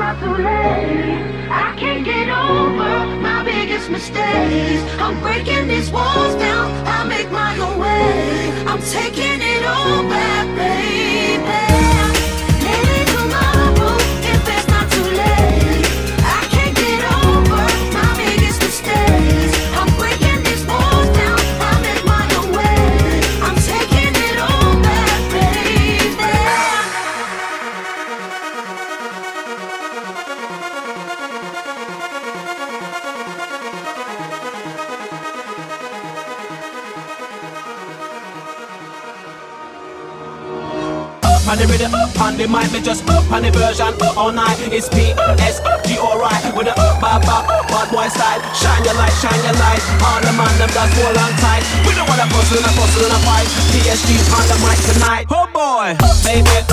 not too late. I can't get over my biggest mistakes. I'm breaking these walls down, I make my own way. I'm taking it all back, baby. Maybe tomorrow, if it's not too late. I can't get over my biggest mistakes. I'm breaking these walls down, I make my own way. I'm taking it all back, baby. Up on the rhythm, up on the mic, me just up on the version, up all night. It's P-S-G-O-R-I with a bad boy style. Shine your light, all the man them just hold on tight. We don't wanna bustle and a fight. PSG on the mic tonight. Oh boy, baby,